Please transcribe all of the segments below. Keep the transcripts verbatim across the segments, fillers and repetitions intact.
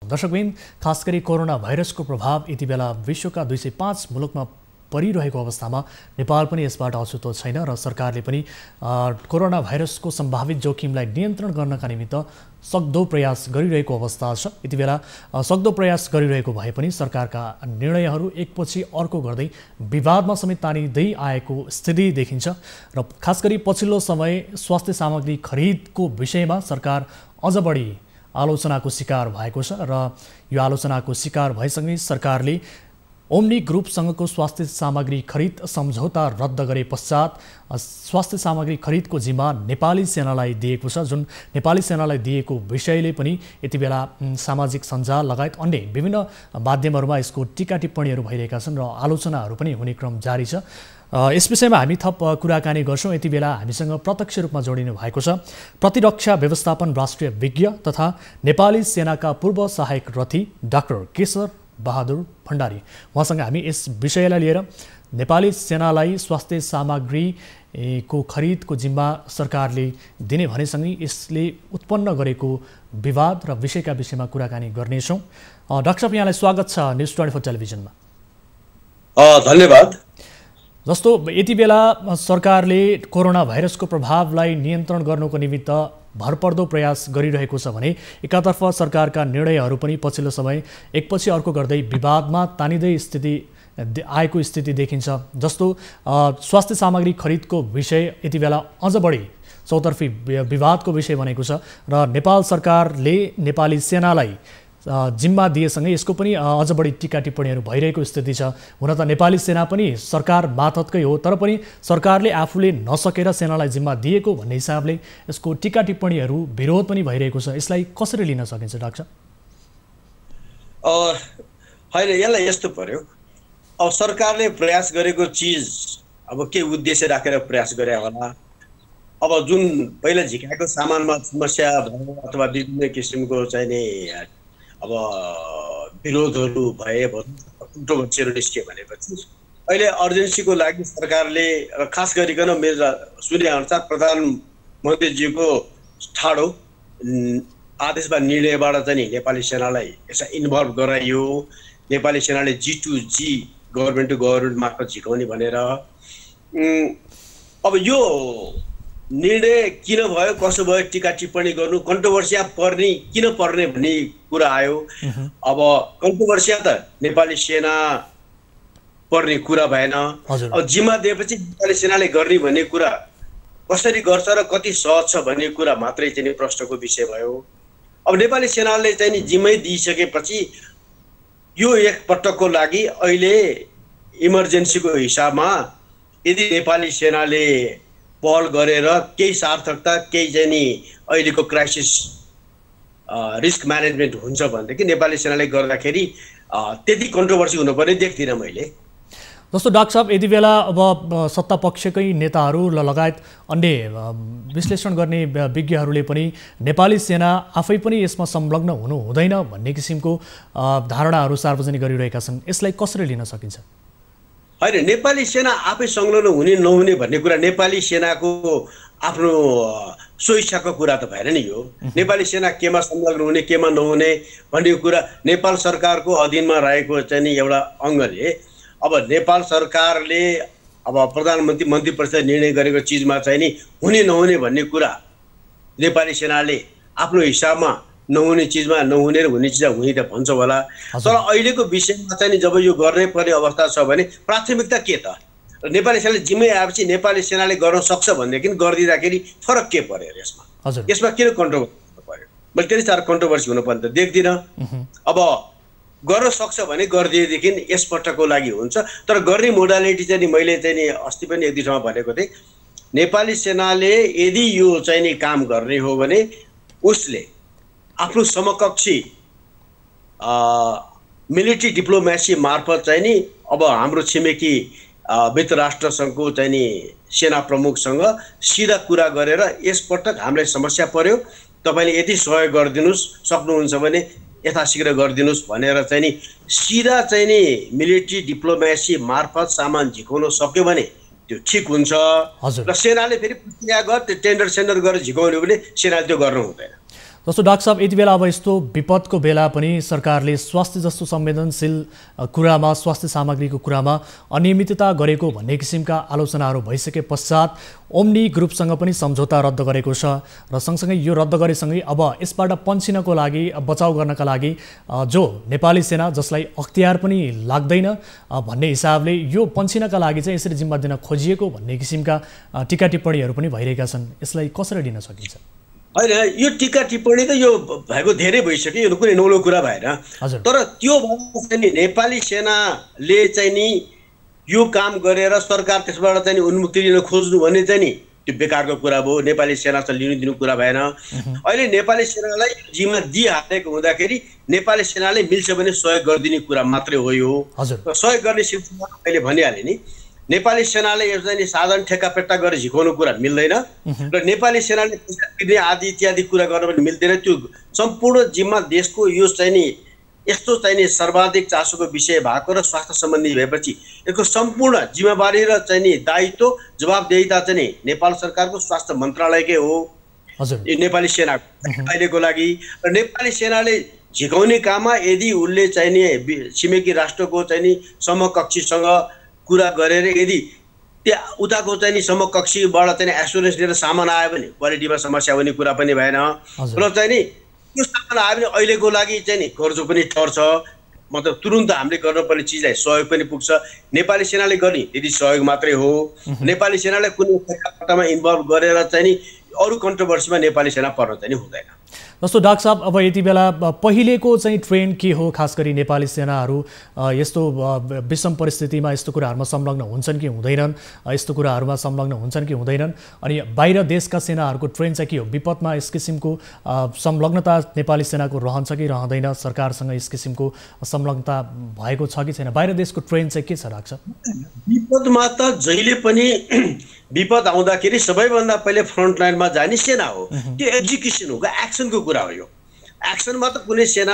दर्शकबिन, खास गरी कोरोना भाइरसको प्रभाव यति बेला विश्वका दुई सय पाँच मुलुकमा परिरहेको अवस्थामा नेपाल पनि यसबाट अछुतो छैन र सरकारले पनि कोरोना भाइरसको सम्भावित जोखिमलाई नियन्त्रण गर्नका निमित्त सक्दो प्रयास गरिरहेको अवस्था छ। यति बेला सक्दो प्रयास गरिरहेको भए पनि सरकारका निर्णयहरू एकपछि अर्को गर्दै विवादमा समेत तानिँदै आएको स्थिति देखिन्छ र खास गरी पछिल्लो समय स्वास्थ्य सामग्री खरिदको विषयमा सरकार अझ बढी आलोचनाको शिकार भएको छ र यो आलोचनाको शिकार भएसँगै सरकारले ओम्नी ग्रुपसँगको स्वास्थ्य सामग्री खरिद सम्झौता रद्द गरे पश्चात स्वास्थ्य सामग्री खरिदको जिम्मा नेपाली सेनालाई दिएको छ, जुन नेपाली सेनालाई दिएको विषयले पनि यति बेला सामाजिक सञ्जाल लगायत अन्य विभिन्न माध्यमहरूमा यसको टीका टिप्पणीहरू भइरहेका छन् र आलोचनाहरू पनि हुने क्रम जारी छ। यस विषयमा हामी थप कुराकानी गर्छौँ। यति बेला हामीसँग प्रत्यक्ष रूपमा जोडिनु भएको छ प्रतिरक्षा व्यवस्थापन राष्ट्रिय विज्ञ तथा नेपाली सेनाका पूर्व सहायक रथी डाक्टर केशर बहादुर भण्डारी। उहाँसँग हामी यस विषयलाई लिएर नेपाली सेनालाई स्वास्थ्य सामग्री को खरिदको जिम्मा सरकारले दिने भनेसँगै यसले उत्पन्न गरेको विवाद र विषयका विषयमा कुराकानी गर्नेछौँ। डाक्टर साहब, यहाँलाई स्वागत छ न्युज ट्वेन्टी फोर टेलिभिजनमा। धन्यवाद। जस्तो यति बेला सरकारले कोरोना भाइरसको प्रभावलाई नियन्त्रण गर्नको निमित्त भरपर्दो प्रयास गरिरहेको छ भने एकातर्फ सरकारका निर्णयहरू पनि पछिल्लो समय एकपछि अर्को गर्दै विवादमा तानिँदै स्थिति आएको स्थिति देखिन्छ। जस्तो स्वास्थ्य सामग्री खरिदको विषय यति बेला अझ बढी चौतर्फी विवादको विषय बनेको छ र नेपाल सरकारले नेपाली सेनालाई जिम्मा दिएसँगै यसको पनि अझ बढी टीका टिप्पणीहरू भइरहेको स्थिति छ। हुन त नेपाली सेना पनि सरकार मातहतकै हो, तर पनि सरकारले आफूले नसकेर सेनालाई जिम्मा दिएको भन्ने हिसाबले यसको टीका टिप्पणीहरू विरोध पनि भइरहेको छ। यसलाई कसरी लिन सकिन्छ डाक्टर? होइन, यसलाई यस्तो पर्यो, अब सरकारले प्रयास गरेको चिज अब के उद्देश्य राखेर प्रयास गरे होला। अब जुन पहिला झिकाएको सामानमा समस्या भयो अथवा विभिन्न किसिमको चाहिने अब विरोधहरू भए कन्ट्रोभर्सीहरू निस्के भनेपछि अहिले अर्जेन्सीको लागि सरकारले खास गरिकन मेरो सुने अनुसार प्रधानमन्त्रीजीको ठाडो आदेशमा निर्णयबाट चाहिँ नेपाली सेनालाई यसमा इन्भल्भ गराइयो। नेपाली सेनाले G to G government to government मार्फत झिकाउने भनेर अब यो निर्णय किन भयो, कसो भयो, टीका टिप्पणी गर्नु, कन्ट्रोभर्सिया पर्ने किन पर्ने भन्ने कुरा आयो। अब कन्ट्रोभर्सिया त नेपाली सेना पर्ने कुरा भएन। अब जिम्मा दिएपछि नेपाली सेनाले गर्ने भन्ने कुरा कसरी गर्छ र कति सहज छ भन्ने कुरा मात्रै चाहिँ प्रश्नको विषय भयो। अब नेपाली सेनाले चाहिँ जिम्मै दिइसकेपछि यो एक पटकको लागि अहिले इमर्जेन्सीको हिसाबमा यदि नेपाली सेनाले पहल गरेर केही सार्थकता केही चाहिँ नि अहिलेको क्राइसिस रिस्क म्यानेजमेन्ट हुन्छ भनेदेखि नेपाली सेनाले गर्दाखेरि त्यति कन्ट्रोभर्सी हुनुपर्ने देख्दिनँ मैले। जस्तो डाक्टर साहब, यति बेला अब सत्ता पक्षकै नेताहरू लगायत अन्य विश्लेषण गर्ने विज्ञहरूले पनि नेपाली सेना आफै पनि यसमा संलग्न हुनु हुँदैन भन्ने किसिमको धारणाहरू सार्वजनिक गरिरहेका छन्। यसलाई कसरी लिन सकिन्छ? होइन, नेपाली सेना आफै संलग्न हुने नहुने भन्ने कुरा नेपाली सेनाको आफ्नो स्वेच्छाको कुरा त भएन नि। यो नेपाली सेना केमा संलग्न हुने केमा नहुने भन्ने कुरा नेपाल सरकारको अधीनमा रहेको चाहिँ नि एउटा अङ्गले अब नेपाल सरकारले अब प्रधानमन्त्री मन्त्री परिषद निर्णय गरेको चिजमा चाहिँ नि हुने नहुने भन्ने कुरा नेपाली सेनाले आफ्नो हिसाबमा नहुने चिजमा नहुने र हुने चिजमा हुने त भन्छ होला। तर अहिलेको विषयमा चाहिँ जब यो गर्नै पर्ने अवस्था छ भने प्राथमिकता के त? नेपाली सेनाले जिम्मै आएपछि नेपाली सेनाले गर्न सक्छ भनेदेखि गरिदिँदाखेरि फरक के पर्यो यसमा? यसमा किन कन्ट्रोभर्सी पर्यो? मैले त्यति साह्रो कन्ट्रोभर्सी हुनुपर्ने त देख्दिनँ। अब गर्न सक्छ भने गरिदिएदेखि यसपटकको लागि हुन्छ। तर गर्ने मोडालिटी चाहिँ नि मैले चाहिँ नि अस्ति पनि एक दुई ठाउँमा भनेको थिएँ, नेपाली सेनाले यदि यो चाहिँ नि काम गर्ने हो भने उसले आफ्नो समकक्षी मिलिट्री डिप्लोमेसी मार्फत चाहिँ नि अब हाम्रो छिमेकी मित्र राष्ट्र सङ्घको चाहिँ नि सेना प्रमुखसँग सिधा कुरा गरेर यसपटक हामीलाई समस्या पर्यो, तपाईँले यति सहयोग गरिदिनुहोस्, सक्नुहुन्छ भने यथाशीघ्र गरिदिनुहोस् भनेर चाहिँ नि सिधा चाहिँ नि मिलिट्री डिप्लोमेसी मार्फत सामान झिकाउन सक्यो भने त्यो ठिक हुन्छ। र सेनाले फेरि प्रक्रिया गर टेन्डर सेन्डर गरेर झिकाउने भने सेनाले त्यो गर्नु हुँदैन। जस्तो डाक्टर साहब यति बेला अब यस्तो विपदको बेला पनि सरकारले स्वास्थ्य जस्तो संवेदनशील कुरामा स्वास्थ्य सामग्रीको कुरामा अनियमितता गरेको भन्ने किसिमका आलोचनाहरू भइसके पश्चात ओम्नी ग्रुपसँग पनि सम्झौता रद्द गरेको छ र सँगसँगै यो रद्द गरेसँगै अब यसबाट पन्छिनको लागि बचाउ गर्नका लागि जो नेपाली सेना जसलाई अख्तियार पनि लाग्दैन भन्ने हिसाबले यो पन्छिनका लागि चाहिँ यसरी जिम्मा दिन खोजिएको भन्ने किसिमका टिका टिप्पणीहरू पनि भइरहेका छन्। यसलाई कसरी लिन सकिन्छ? होइन, यो टिका टिप्पणी त यो भएको धेरै भइसक्यो, यो कुनै नौलो कुरा भएन। तर त्यो चाहिँ नि नेपाली सेनाले चाहिँ नि यो काम गरेर सरकार त्यसबाट चाहिँ उन्मुक्ति लिन खोज्नु भन्ने चाहिँ नि त्यो बेकारको कुरा भयो। नेपाली सेना चाहिँ लिनु दिनु कुरा भएन। अहिले नेपाली सेनालाई जिम्मा दिइहालेको हुँदाखेरि नेपाली सेनाले मिल्छ भने सहयोग गरिदिने कुरा मात्रै हो यो। सहयोग गर्ने सिलसिला मैले भनिहालेँ नि, नेपाली सेनाले यो चाहिँ साधारण ठेक्कापेट्टा गरेर झिकाउनु कुरा मिल्दैन र नेपाली सेनाले दिने आदि इत्यादि कुरा गर्न पनि मिल्दैन। त्यो सम्पूर्ण जिम्मा देशको यो चाहिँ नि यस्तो चाहिँ नि सर्वाधिक चासोको विषय भएको र स्वास्थ्य सम्बन्धी भएपछि यसको सम्पूर्ण जिम्मेवारी र चाहिँ नि दायित्व जवाबदेहिता चाहिँ नि नेपाल सरकारको स्वास्थ्य मन्त्रालयकै हो, नेपाली सेनाको अहिलेको लागि। र नेपाली सेनाले झिकाउने काममा यदि उसले चाहिँ नि छिमेकी राष्ट्रको चाहिँ नि समकक्षीसँग कुरा गरेर यदि त्यहाँ उताको चाहिँ नि समकक्षीबाट चाहिँ एसुरेन्स लिएर सामान आयो भने क्वालिटीमा समस्या हुने कुरा पनि भएन र चाहिँ नि त्यो सामान आयो भने अहिलेको लागि चाहिँ नि खर्च पनि टर्छ। मतलब तुरुन्त हामीले गर्नुपर्ने चिजलाई सहयोग पनि पुग्छ। नेपाली सेनाले गर्ने यदि सहयोग मात्रै हो। नेपाली सेनालाई कुनै ठेक्कापट्टामा इन्भल्भ गरेर चाहिँ नि अरू कन्ट्रोभर्सीमा नेपाली सेना पर्न चाहिँ नि हुँदैन। जस्तो डाक्टर साहब अब यति बेला पहिलेको चाहिँ ट्रेन्ड के हो? खास गरी नेपाली सेनाहरू यस्तो विषम परिस्थितिमा यस्तो कुराहरूमा संलग्न हुन्छन् कि हुँदैनन्, यस्तो कुराहरूमा संलग्न हुन्छन् कि हुँदैनन्? अनि बाहिर देशका सेनाहरूको ट्रेन्ड चाहिँ के हो? विपदमा यस किसिमको संलग्नता नेपाली सेनाको रहन्छ कि रहँदैन? सरकारसँग यस किसिमको संलग्नता भएको छ कि छैन? बाहिर देशको ट्रेन्ड चाहिँ के छ डाक्टर साहब? विपदमा त जहिले पनि विपद आउँदाखेरि सबैभन्दा पहिले फ्रन्ट लाइनमा जाने सेना हो। त्यो एक्जिक्युसन हो, एक्सनको कुरा हो। यो एक्सनमा त कुनै सेना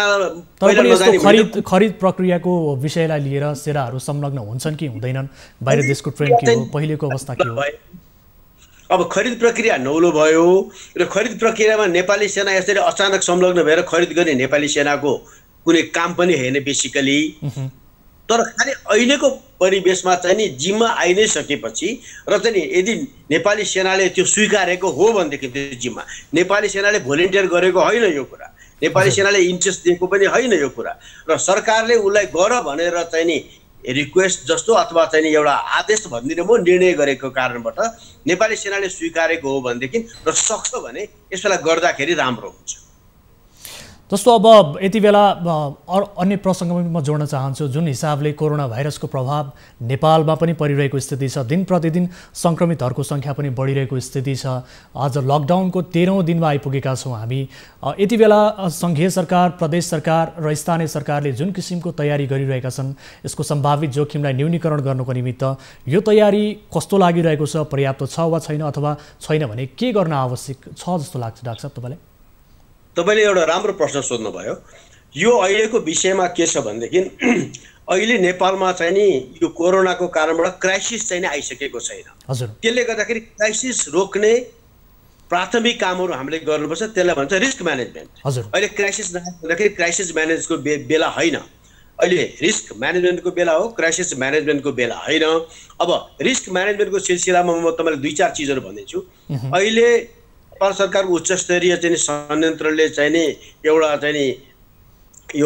खरिद खरिद प्रक्रियाको विषयलाई लिएर सेनाहरू संलग्न हुन्छन् कि हुँदैनन्? बाहिर देशको ट्रेन्ड के हो? पहिलेको अवस्था के हो? अब खरिद प्रक्रिया नौलो भयो र खरिद प्रक्रियामा नेपाली सेना यसरी अचानक संलग्न भएर खरिद गर्ने नेपाली सेनाको कुनै काम पनि होइन बेसिकली। तर खालि अहिलेको परिवेशमा चाहिँ नि जिम्मा आइ नै सकेपछि र चाहिँ नि यदि नेपाली सेनाले त्यो स्वीकारेको हो भनेदेखि त्यो जिम्मा नेपाली सेनाले भोलिन्टियर गरेको होइन यो कुरा, नेपाली सेनाले इन्ट्रेस्ट दिएको पनि होइन यो कुरा, र सरकारले उसलाई गर भनेर चाहिँ नि रिक्वेस्ट जस्तो अथवा चाहिँ नि एउटा आदेश भनिदिनु म निर्णय गरेको कारणबाट नेपाली सेनाले स्वीकारेको हो भनेदेखि र सक्छ भने यसलाई गर्दाखेरि राम्रो हुन्छ। जस्तो अब यति बेला अन्य प्रसङ्गमा म जोड्न चाहन्छु, जुन हिसाबले कोरोना भाइरसको प्रभाव नेपालमा पनि परिरहेको स्थिति छ, दिन प्रतिदिन सङ्क्रमितहरूको सङ्ख्या पनि बढिरहेको स्थिति छ। आज लकडाउनको तेह्रौँ दिनमा आइपुगेका छौँ हामी। यति बेला सङ्घीय सरकार, प्रदेश सरकार र स्थानीय सरकारले जुन किसिमको तयारी गरिरहेका छन् यसको सम्भावित जोखिमलाई न्यूनीकरण गर्नुको निमित्त यो तयारी कस्तो लागिरहेको छ? पर्याप्त छ वा छैन? अथवा छैन भने के गर्न आवश्यक छ जस्तो लाग्छ डाक्टर साहब तपाईँलाई? तपाईँले एउटा राम्रो प्रश्न सोध्नुभयो। यो अहिलेको विषयमा के छ भनेदेखि अहिले नेपालमा चाहिँ नि यो कोरोनाको कारणबाट क्राइसिस चाहिँ नि आइसकेको छैन। हजुर, त्यसले गर्दाखेरि क्राइसिस रोक्ने प्राथमिक कामहरू हामीले गर्नुपर्छ, त्यसलाई भन्छ रिस्क म्यानेजमेन्ट। हजुर, अहिले क्राइसिस नआउँदाखेरि क्राइसिस म्यानेजको बे बेला होइन, अहिले रिस्क म्यानेजमेन्टको बेला हो, क्राइसिस म्यानेजमेन्टको बेला होइन। अब रिस्क म्यानेजमेन्टको सिलसिलामा म तपाईँलाई दुई चार चिजहरू भनिदिन्छु। अहिले नेपाल सरकारको उच्च स्तरीय चाहिँ संयन्त्रले चाहिँ नि एउटा चाहिँ नि यो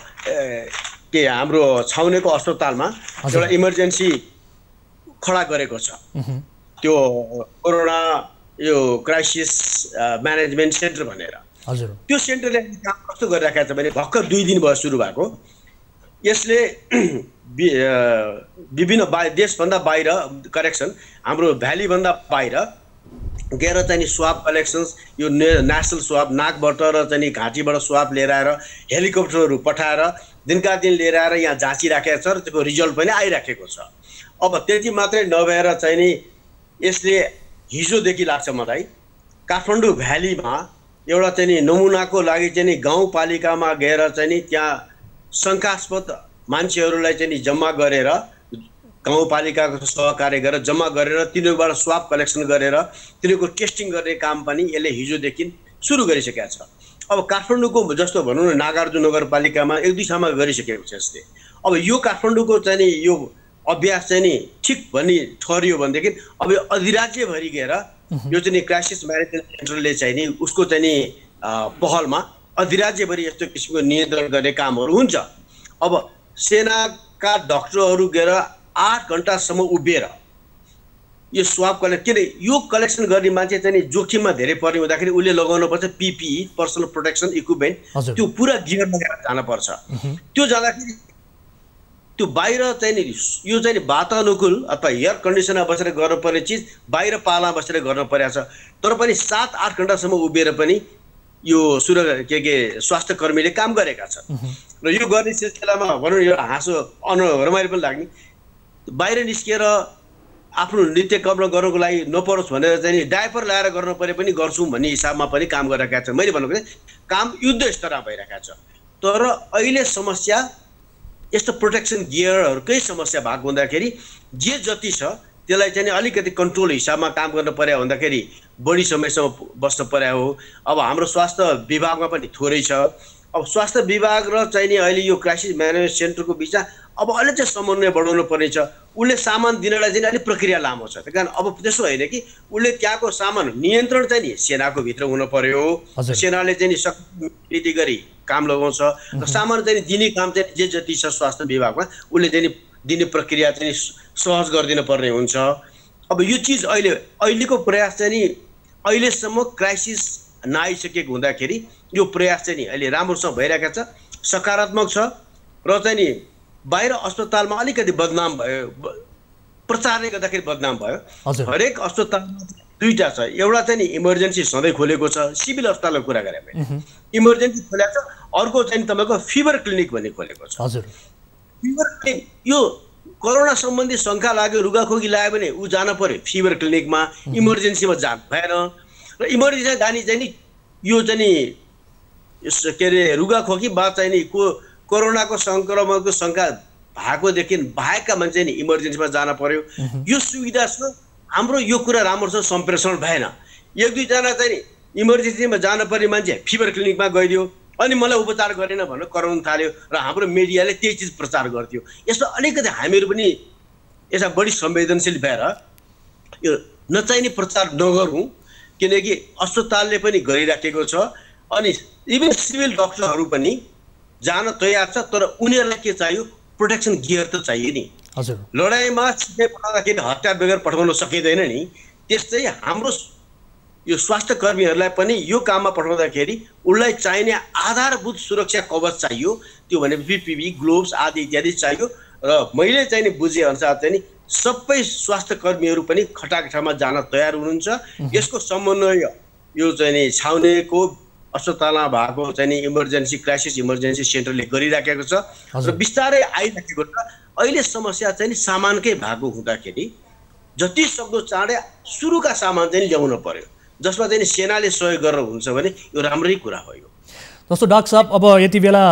के हाम्रो छाउनेको अस्पतालमा एउटा इमर्जेन्सी खडा गरेको छ, त्यो कोरोना यो क्राइसिस म्यानेजमेन्ट सेन्टर भनेर। हजुर, त्यो सेन्टरले काम कस्तो गरिराखेको छ भने भर्खर दुई दिन भयो सुरु भएको। यसले विभिन्न बा देशभन्दा बाहिर करेक्सन हाम्रो भ्यालीभन्दा बाहिर गएर चाहिँ नि स्वाब कलेक्सन्स, यो नेसनल स्वाब नाकबाट र चाहिँ नि घाँटीबाट स्वाब लिएर आएर हेलिकप्टरहरू पठाएर दिनका दिन लिएर आएर यहाँ जाँचिराखेको छ र त्यसको रिजल्ट पनि आइराखेको छ। अब त्यति मात्रै नभएर चाहिँ नि यसले हिजोदेखि लाग्छ मलाई काठमाडौँ भ्यालीमा एउटा चाहिँ नि नमुनाको लागि चाहिँ नि गाउँपालिकामा गएर चाहिँ नि त्यहाँ शङ्कास्पद मान्छेहरूलाई चाहिँ नि जम्मा गरेर गाउँपालिकाको सहकार्य गरेर जम्मा गरेर तिनीहरूबाट स्वाब कलेक्सन गरेर तिनीहरूको टेस्टिङ गर्ने काम पनि यसले हिजोदेखि सुरु गरिसकेको छ। अब काठमाडौँको जस्तो भनौँ न नागार्जुन नगरपालिकामा एक दुई ठाउँमा गरिसकेको छ यसले। अब यो काठमाडौँको चाहिँ नि यो अभ्यास चाहिँ नि ठिक भनी ठहरियो भनेदेखि अब यो अधिराज्यभरि गएर यो चाहिँ नि क्राइसिस म्यानेजमेन्ट सेन्टरले चाहिँ नि उसको चाहिँ नि पहलमा अधिराज्यभरि यस्तो किसिमको नियन्त्रण गर्ने कामहरू हुन्छ। अब सेनाका डक्टरहरू गएर आठ घन्टासम्म उभिएर यो स्वाब कलेक्ट किन यो कलेक्सन गर्ने मान्छे चाहिँ नि जोखिममा धेरै पर्ने हुँदाखेरि उसले लगाउनु पर्छ पिपिई पर्सनल प्रोटेक्सन इक्विपमेन्ट, त्यो पुरा गियर लगाएर जानुपर्छ। त्यो जाँदाखेरि त्यो बाहिर चाहिँ नि यो चाहिँ नि वातानुकूल अथवा एयर कन्डिसनमा बसेर गर्नुपर्ने चिज बाहिर पालामा बसेर गर्नु परेको छ। तर पनि सात आठ घन्टासम्म उभिएर पनि यो सुरक्षा के के स्वास्थ्य कर्मीले काम गरेका छन् र यो गर्ने सिलसिलामा भनौँ यो हाँसो अनु रमाइलो पनि लाग्ने, बाहिर निस्किएर आफ्नो नृत्य कम गर्नको लागि नपरोस् भनेर चाहिँ नि डायपर लगाएर गर्नु परे पनि गर्छौँ भन्ने हिसाबमा पनि काम गरिरहेका छन्। मैले भन्नुको चाहिँ काम युद्ध स्तरमा भइरहेका छ। तर अहिले समस्या यस्तो प्रोटेक्सन गियरहरूकै समस्या भएको हुँदाखेरि जे जति छ त्यसलाई चाहिँ अलिकति कन्ट्रोल हिसाबमा काम गर्नु पर्यो भन्दाखेरि बढी समयसम्म बस्नु पर्यो हो। अब हाम्रो स्वास्थ्य विभागमा पनि थोरै छ। अब स्वास्थ्य विभाग र चाहिँ नि अहिले यो क्राइसिस म्यानेजमेन्ट सेन्टरको बिचमा अब अलि चाहिँ समन्वय बढाउनु पर्ने छ। उसले सामान दिनलाई चाहिँ अलिक प्रक्रिया लामो छ। त्यही कारण अब त्यसो होइन कि उसले त्यहाँको सामान नियन्त्रण चाहिँ नि सेनाको भित्र हुनु पर्यो। सेनाले चाहिँ नि सक्रिय गरी काम लगाउँछ र सामान चाहिँ दिने काम चाहिँ जे जति छ स्वास्थ्य विभागमा उसले चाहिँ नि दिने प्रक्रिया चाहिँ सहज गरिदिनु पर्ने हुन्छ। अब यो चिज अहिले अहिलेको प्रयास चाहिँ नि अहिलेसम्म क्राइसिस नआइसकेको हुँदाखेरि यो प्रयास चाहिँ नि अहिले राम्रोसँग भइरहेको छ, सकारात्मक छ र चाहिँ नि बाहिर अस्पतालमा अलिकति बदनाम भयो, प्रचारले गर्दाखेरि बदनाम भयो। हरेक अस्पतालमा दुईवटा छ, एउटा चाहिँ नि इमर्जेन्सी सधैँ खोलेको छ, सिभिल अस्पतालको कुरा गरेँ मैले इमर्जेन्सी खोलेको छ, अर्को चाहिँ तपाईँको फिभर क्लिनिक भन्ने खोलेको छ। हजुर फिभर क्लिनिक यो कोरोना सम्बन्धी शङ्का लाग्यो रुगाखोकी लाग्यो भने ऊ जान पर्यो फिभर क्लिनिकमा, इमर्जेन्सीमा जानु भएन। र इमर्जेन्सीमा जाने चाहिँ नि यो चाहिँ नि के अरे रुगाखोकी बाद चाहिँ नि को कोरोनाको सङ्क्रमणको शङ्का भएकोदेखि बाहेकका मान्छे नि इमर्जेन्सीमा जान पर्यो। यो सुविधा छ, हाम्रो यो कुरा राम्रोसँग सम्प्रेषण भएन। एक दुईजना चाहिँ नि इमर्जेन्सीमा जान पर्ने मान्छे फिभर क्लिनिकमा गइदियो अनि मलाई उपचार गरेन भनेर कराउन थाल्यो र हाम्रो मिडियाले त्यही चिज प्रचार गर्थ्यो। यसमा अलिकति हामीहरू पनि यसमा बढी संवेदनशील भएर यो नचाहिने प्रचार नगरौँ, किनकि अस्पतालले पनि गरिराखेको छ अनि इभन सिभिल डक्टरहरू पनि जान तयार छ। तर उनीहरूलाई के चाहियो? प्रोटेक्सन गियर त चाहियो नि। हजुर लडाइँमा छिटै पठाउँदाखेरि हतियार बेगर पठाउन सकिँदैन नि, त्यस्तै हाम्रो यो स्वास्थ्य कर्मीहरूलाई पनि यो काममा पठाउँदाखेरि उसलाई चाहिने आधारभूत सुरक्षा कवच चाहियो। त्यो भने पिपिई ग्लोभ्स आदि इत्यादि चाहियो। र मैले चाहिँ नि बुझेअनुसार चाहिँ नि सबै स्वास्थ्य कर्मीहरू पनि खटाखटामा जान तयार हुनुहुन्छ। यसको समन्वय यो चाहिँ नि छाउनेको अस्पतालमा भएको चाहिँ नि इमर्जेन्सी क्राइसिस इमर्जेन्सी सेन्टरले गरिराखेको छ र बिस्तारै आइराखेको छ। अहिले समस्या चाहिँ नि सामानकै भएको हुँदाखेरि जति सक्दो चाँडै सुरुका सामान चाहिँ ल्याउनु पर्यो, जसमा चाहिँ सेनाले सहयोग गरेर हुन्छ भने यो राम्रै कुरा हो। यो जस्तो डाक्टर साहब अब यति बेला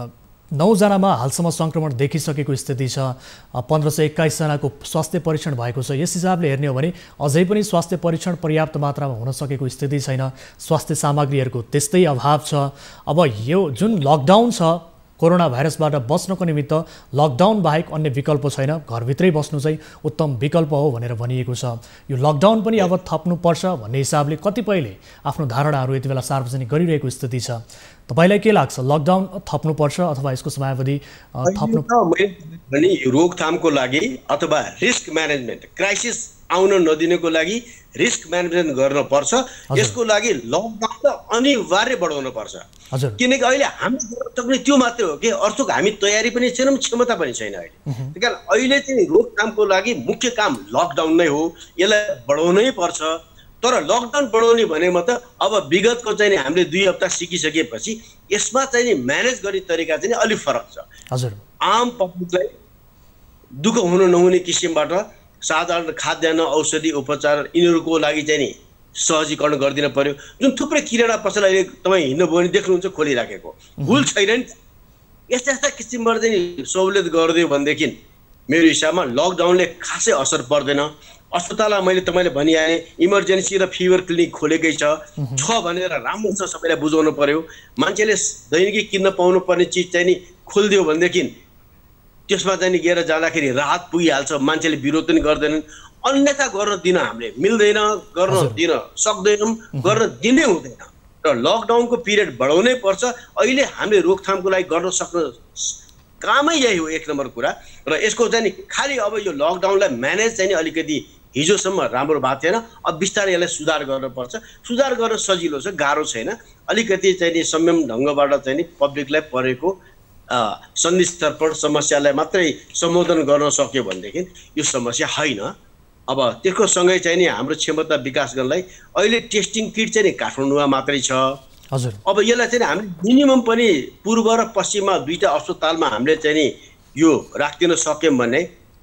नौजनामा हालसम्म सङ्क्रमण देखिसकेको स्थिति छ, पन्ध्र सय एक्काइसजनाको स्वास्थ्य परीक्षण भएको छ। यस हिसाबले हेर्ने हो भने अझै पनि स्वास्थ्य परीक्षण पर्याप्त मात्रामा हुन सकेको स्थिति छैन, स्वास्थ्य सामग्रीहरूको त्यस्तै अभाव छ। अब यो जुन लकडाउन छ कोरोना भाइरसबाट बच्नको निमित्त लकडाउन बाहेक अन्य विकल्प छैन, घरभित्रै बस्नु चाहिँ उत्तम विकल्प हो भनेर भनिएको छ। यो लकडाउन पनि अब थप्नुपर्छ भन्ने हिसाबले कतिपयले आफ्नो धारणाहरू यति बेला सार्वजनिक गरिरहेको स्थिति छ। तपाईँलाई के लाग्छ, लकडाउन थप्नुपर्छ अथवा यसको समयावधि थप्नु? भने रोकथामको लागि अथवा रिस्क म्यानेजमेन्ट क्राइसिस आउन नदिनको लागि रिस्क म्यानेजमेन्ट गर्न पर्छ। यसको लागि लकडाउन त अनिवार्य बढाउनु पर्छ, किनकि अहिले हामी गर्न सक्ने त्यो मात्रै हो कि अर्थको हामी तयारी पनि छैनौँ, क्षमता पनि छैन अहिले। त्यही कारण अहिले चाहिँ रोकथामको लागि मुख्य काम लकडाउन नै हो, यसलाई बढाउनै पर्छ। तर लकडाउन बढाउने भनेमा त अब विगतको चाहिँ हामीले दुई हप्ता सिकिसकेपछि यसमा चाहिँ नि म्यानेज गर्ने तरिका चाहिँ अलिक फरक छ। हजुर आम पब्लिकलाई दुःख हुनु नहुने किसिमबाट साधारण खाद्यान्न औषधि उपचार यिनीहरूको लागि चाहिँ नि सहजीकरण गरिदिन पर्यो। जुन थुप्रै किराना पसल अहिले तपाईँ हिँड्नुभयो भने देख्नुहुन्छ खोलिराखेको, भुल छैन नि। यस्ता यस्ता किसिमबाट चाहिँ सहुलियत गरिदियो भनेदेखि मेरो हिसाबमा लकडाउनले खासै असर पर्दैन। अस्पतालमा मैले तपाईँले भनिहालेँ इमर्जेन्सी र फिभर क्लिनिक खोलेकै छ छ भनेर राम्रो छ, सबैलाई बुझाउनु पर्यो। मान्छेले दैनिकी किन्न पाउनुपर्ने चिज चाहिँ नि खोलिदियो भनेदेखि त्यसमा चाहिँ नि गएर जाँदाखेरि राहत पुगिहाल्छ, मान्छेले विरोध पनि गर्दैनन्। अन्यथा गर्न दिन हामीले मिल्दैन, गर्न दिन सक्दैनौँ, गर्न दिनै हुँदैन र लकडाउनको पिरियड बढाउनै पर्छ। अहिले हामीले रोकथामको लागि गर्न सक्ने कामै यही हो एक नम्बर कुरा। र यसको चाहिँ नि खालि अब यो लकडाउनलाई म्यानेज चाहिँ नि अलिकति हिजोसम्म राम्रो भएको थिएन, अब बिस्तारै यसलाई सुधार गर्नुपर्छ। सुधार गर्न सजिलो छ, गाह्रो छैन। अलिकति चाहिँ नि संयम ढङ्गबाट चाहिँ नि पब्लिकलाई परेको सन्धिस्थर्पण समस्यालाई मात्रै सम्बोधन गर्न सक्यो भनेदेखि यो समस्या होइन। अब त्यसको सँगै चाहिँ नि हाम्रो क्षमता विकास गर्नलाई अहिले टेस्टिङ किट चाहिँ नि काठमाडौँमा मात्रै छ। हजुर, अब यसलाई चाहिँ हामीले मिनिमम पनि पूर्व र पश्चिममा दुईवटा अस्पतालमा हामीले चाहिँ नि यो राखिदिन सक्यौँ भने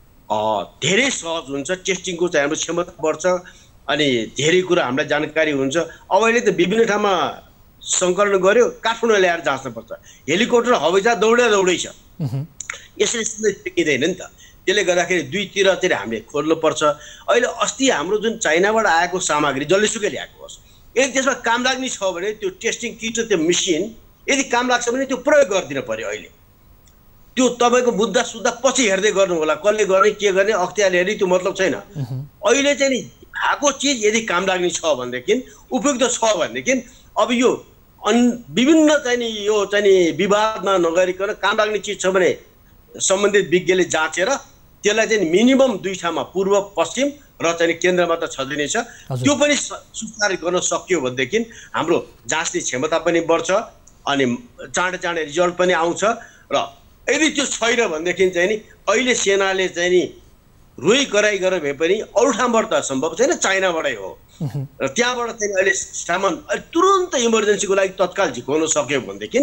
धेरै सहज हुन्छ। टेस्टिङको चाहिँ हाम्रो क्षमता बढ्छ अनि धेरै कुरा हामीलाई जानकारी हुन्छ। अब अहिले त विभिन्न ठाउँमा सङ्कलन गर्यो, काठमाडौँ ल्याएर जाँच्नुपर्छ। हेलिकप्टर हवाईजहाज दौडै दौडै छ, यसरी सिकिँदैन नि त। त्यसले गर्दाखेरि दुईतिर चाहिँ हामीले खोल्नुपर्छ। अहिले अस्ति हाम्रो जुन चाइनाबाट आएको सामग्री जसलेसुकै ल्याएको होस्, यदि त्यसमा काम लाग्ने छ भने त्यो टेस्टिङ किट र त्यो मेसिन यदि काम लाग्छ भने त्यो प्रयोग गरिदिनु पर्यो। अहिले त्यो तपाईँको मुद्दा सुद्धा पछि हेर्दै गर्नु होला, कसले गर्ने के गर्ने अख्तियार हेर्ने त्यो मतलब छैन। अहिले चाहिँ नि भएको चिज यदि काम लाग्ने छ भनेदेखि, उपयुक्त छ भनेदेखि अब यो अन विभिन्न चाहिँ नि यो चाहिँ नि विवादमा नगरिकन काम लाग्ने चिज छ भने सम्बन्धित विज्ञले जाँचेर त्यसलाई चाहिँ मिनिमम दुई ठाउँमा पूर्व पश्चिम र चाहिँ केन्द्रमा त छँदै छ, त्यो पनि सुधार गर्न सकियो भनेदेखि हाम्रो जाँच्ने क्षमता पनि बढ्छ अनि चाँडै चाँडै रिजल्ट पनि आउँछ। र यदि त्यो छैन भनेदेखि चाहिँ नि अहिले सेनाले चाहिँ नि रोइ कराई गरेर भए पनि अरू ठाउँबाट त सम्भव छैन, चाइनाबाटै हो। र त्यहाँबाट चाहिँ अहिले सामान तुरन्त इमर्जेन्सीको लागि तत्काल झिकाउन सक्यो भनेदेखि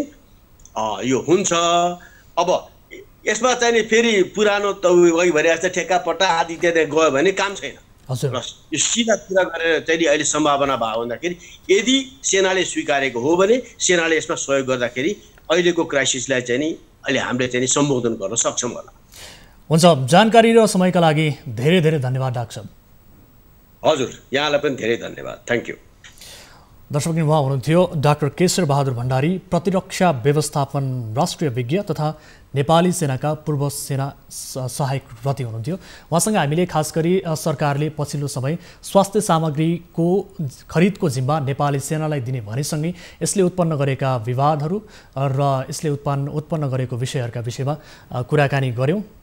यो हुन्छ। अब यसमा चाहिँ नि फेरि पुरानो त वही भइरहेको छ ठेक्कापट्टा आदि इत्यादि गयो भने काम छैन। र यो सिधा कुरा गरेर चाहिँ नि अहिले सम्भावना भयो भन्दाखेरि यदि सेनाले स्वीकारेको हो भने सेनाले यसमा सहयोग गर्दाखेरि अहिलेको क्राइसिसलाई चाहिँ नि अहिले हामीले चाहिँ नि सम्बोधन गर्न सक्छौँ होला। हुन्छ, जानकारी र समयका लागि धेरै धेरै धन्यवाद डाक्टर साहब। हजुर, यहाँलाई पनि धेरै धन्यवाद, थ्याङ्क यू। दर्शक उहाँ हुनुहुन्थ्यो डाक्टर केशर बहादुर भण्डारी, प्रतिरक्षा व्यवस्थापन राष्ट्रिय विज्ञ तथा नेपाली सेनाका पूर्व सेना सहायक रति हुनुहुन्थ्यो। उहाँसँग हामीले खास गरी सरकारले पछिल्लो समय स्वास्थ्य सामग्रीको खरिदको जिम्मा नेपाली सेनालाई दिने भनेसँगै यसले उत्पन्न गरेका विवादहरू र यसले उत्पन्न उत्पन्न गरेको विषयहरूका विषयमा कुराकानी गऱ्यौँ।